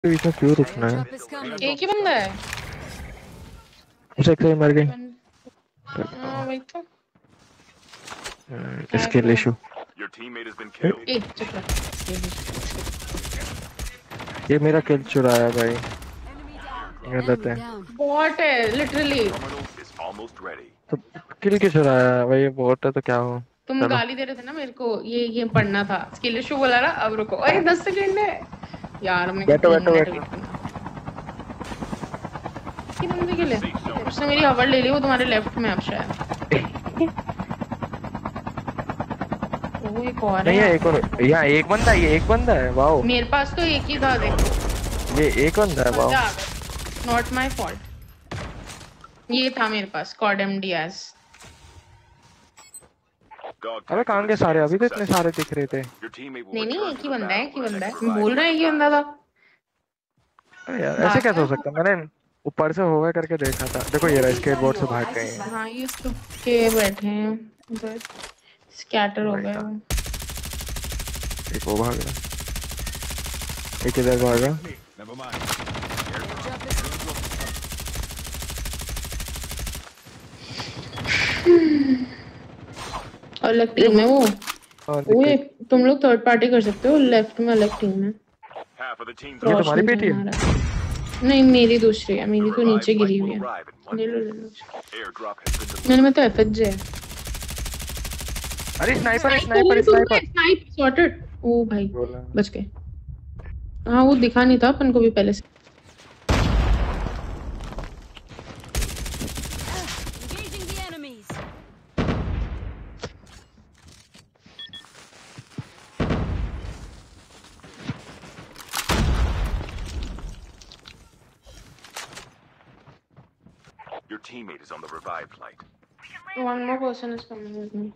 बीच में क्यों रुकना है? एक ही बंदा है। उसे कहीं मर गई। हाँ वही तो। Skill issue. ये मेरा किल चुराया भाई। गलत है। बॉट है लिटरली। तो किल क्यों चुराया भाई? ये बॉट है तो क्या हो? तुम गाली दे रहे थे ना मेरे को, ये पढ़ना था। स्किल इशू बोला ना, अब रुको। अरे 10 सेकंड है यार, मेरे को बैठो 3 बैठो मिनट बैठो। वेट करना। कि बंदे के लिए उसने मेरी हवर ले ली, वो तुम्हारे लेफ्ट में अब शायद। वो एक और नहीं है है, एक और यहाँ एक बंदा, ये एक बंदा है। वाओ, मेरे पास तो एक ही था देखो। ये एक बंदा है। Wow, not my fault. ये था मेरे पास कॉड एमडीएस। अबे कहाँ गए सारे? अभी तो इतने सारे दिख रहे थे। नहीं एक ही बंदा है, एक ही बंदा है। मैं बोल रहा है एक ही बंदा था। अरे यार ऐसे कैसे हो सकता है? मैंने ऊपर से होगा करके देखा था। देखो ये रहा, स्केटबोर्ड से भाग गए हैं। हाँ ये तो के बैठे हैं उधर, स्कैटर हो गए वो। एक वो भाग रहा, एक इधर भागा। अलग टीम है वो। ओए तुम लोग थर्ड पार्टी कर सकते हो, लेफ्ट में अलग टीम है। ये तुम्हारी पेटी है? नहीं मेरी दूसरी है, मेरी तो नीचे गिरी हुई है। ले लो ले लो। मेरे में तो एफएच है। अरे स्नाइपर है, स्नाइपर स्नाइपर। Snipe sorted. ओ भाई बच गए। हाँ वो दिखा नहीं था अपन को भी पहले से। Your teammate is on the revive flight. One more person is coming with me.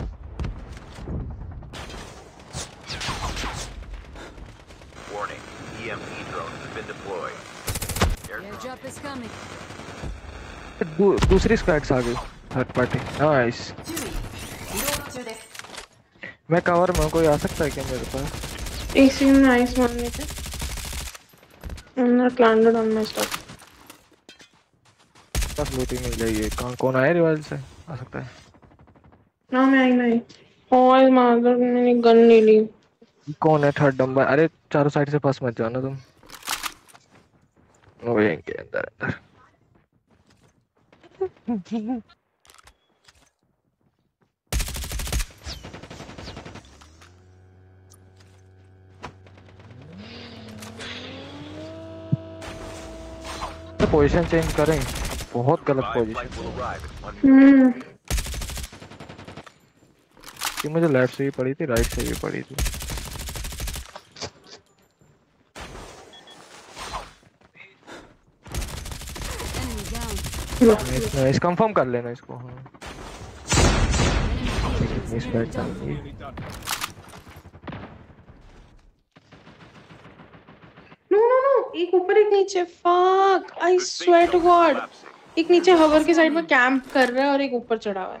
Warning, EMP drone has been deployed. Airdrop is coming. दूसरी स्क्वाड्स आ गई, थर्ड पार्टी। नाइस। मैं कवर में, कोई आ सकता है क्या मेरे पास? एक सीन नाइस मारने थे। I'm not landed on my stuff. बस लूटिंग मिल जाएगी। कौन आया रिवाइल से? आ सकता है ना मैं आई। और मादर मैंने गन ले ली। कौन है थर्ड नंबर? अरे चारों साइड से फंस मत जाओ ना तुम। वो यहीं के अंदर अंदर। तो पोजीशन चेंज करें, बहुत गलत पोजीशन कि मुझे लेफ्ट से भी पड़ी थी, राइट से भी पड़ी थी। इस कंफर्म कर लेना इसको। हाँ इस बैठ जाएंगे। नो एक ऊपर एक नीचे। Fuck I swear to God. एक नीचे हवर के साइड में कैंप कर रहा है और एक ऊपर चढ़ा हुआ है।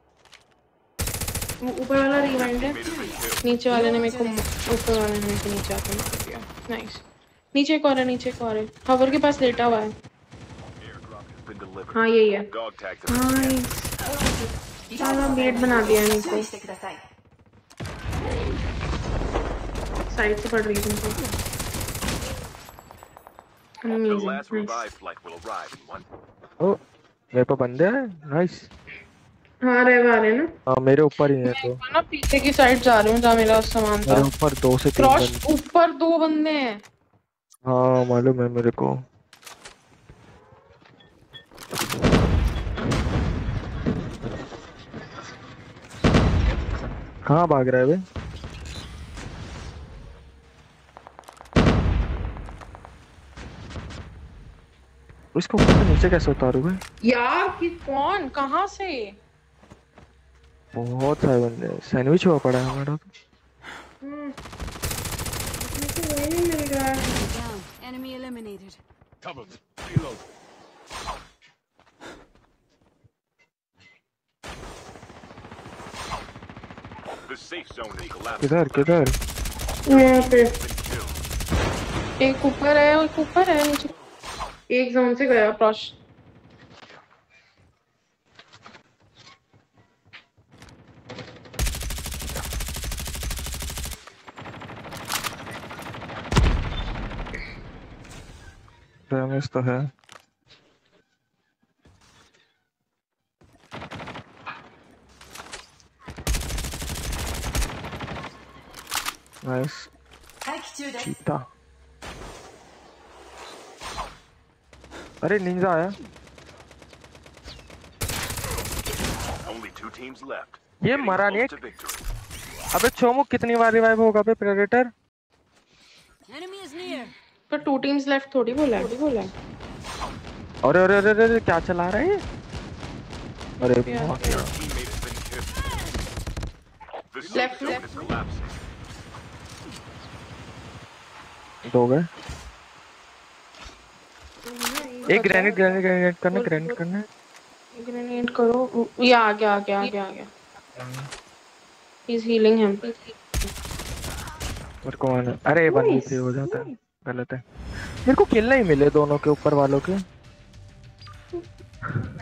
वो ऊपर वाला रिवाइंड है, नीचे वाले ने मेरे को, ऊपर वाले ने मेरे को नीचे आके मार दिया। नाइस। नीचे एक और है, नीचे एक और है, हवर के पास लेटा हुआ है। हाँ यही है। नाइस। सारा बेड बना दिया है मेरे को। साइड से पड़ रही है तुमको। ओ मेरे पे बंदे हैं। नाइस। हाँ रहे ना। हाँ मेरे ऊपर ही है तो। ना पीछे की साइड जा रही हूँ जहाँ मेरा सामान था। मेरे ऊपर 2 से 3 बंदे। ऊपर 2 बंदे हैं। हाँ मालूम है मेरे को। कहाँ भाग रहा है बे? इसको ऊपर से नीचे कैसे उतारूं यार कि कौन कहाँ से? बहुत सारे बंदे। सैंडविच हुआ पड़ा है हमारा तो। Enemy eliminated. The safe zone is collapsing. किधर किधर? यहाँ पे एक ऊपर है नीचे। एक जोन से गया क्रॉस। डैमेज तो है। नाइस चीता। अरे निंजा आया। Only 2 teams left. ये Getting मरा नहीं close है। to victory. अबे चोमुक कितनी बार रिवाइव होगा बे प्रेडेटर? Enemy is near. तो 2 टीम्स लेफ्ट थोड़ी बोला है। अरे अरे अरे अरे क्या चला रहा है ये? अरे यार, बहुत यार। Teammate has been killed. The safe Left, zone left. is collapsing. दो गए। एक ग्रेनेड करना। ग्रेनेड करो। ये आ गया। He's healing him. मेरे को अरे 1v3 हो जाता है। गलत है। मेरे को किल नहीं मिले दोनों के ऊपर वालों के।